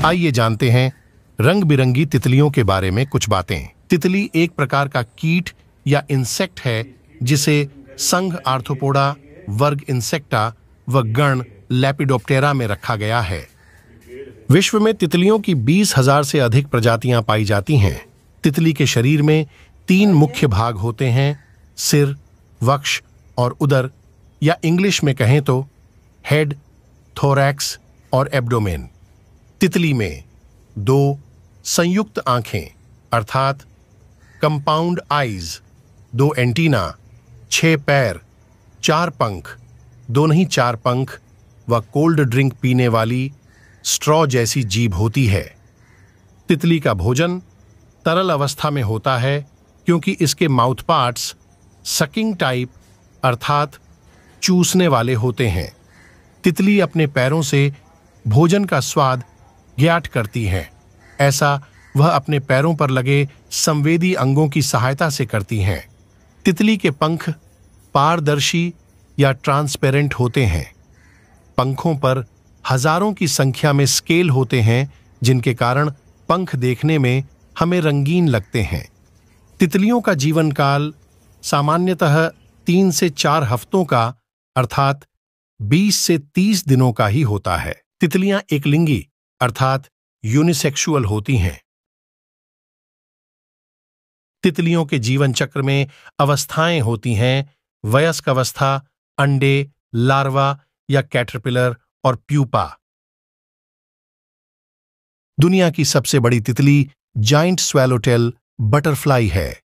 आइए जानते हैं रंग बिरंगी तितलियों के बारे में कुछ बातें। तितली एक प्रकार का कीट या इंसेक्ट है जिसे संघ आर्थ्रोपोडा, वर्ग इंसेक्टा व गण लेपिडोप्टेरा में रखा गया है। विश्व में तितलियों की 20,000 से अधिक प्रजातियां पाई जाती हैं। तितली के शरीर में 3 मुख्य भाग होते हैं, सिर, वक्ष और उदर, या इंग्लिश में कहें तो हेड, थोरैक्स और एब्डोमेन। तितली में 2 संयुक्त आंखें अर्थात कंपाउंड आईज, 2 एंटीना, 6 पैर, 4 पंख, 2 नहीं 4 पंख व कोल्ड ड्रिंक पीने वाली स्ट्रॉ जैसी जीभ होती है। तितली का भोजन तरल अवस्था में होता है क्योंकि इसके माउथ पार्ट्स सकिंग टाइप अर्थात चूसने वाले होते हैं। तितली अपने पैरों से भोजन का स्वाद ज्ञात करती है। ऐसा वह अपने पैरों पर लगे संवेदी अंगों की सहायता से करती हैं। तितली के पंख पारदर्शी या ट्रांसपेरेंट होते हैं। पंखों पर हजारों की संख्या में स्केल होते हैं जिनके कारण पंख देखने में हमें रंगीन लगते हैं। तितलियों का जीवन काल सामान्यतः 3 से 4 हफ्तों का अर्थात 20 से 30 दिनों का ही होता है। तितलियां एकलिंगी अर्थात यूनिसेक्सुअल होती हैं। तितलियों के जीवन चक्र में अवस्थाएं होती हैं, वयस्क अवस्था, अंडे, लार्वा या कैटरपिलर और प्यूपा। दुनिया की सबसे बड़ी तितली जाइंट स्वैलोटेल बटरफ्लाई है।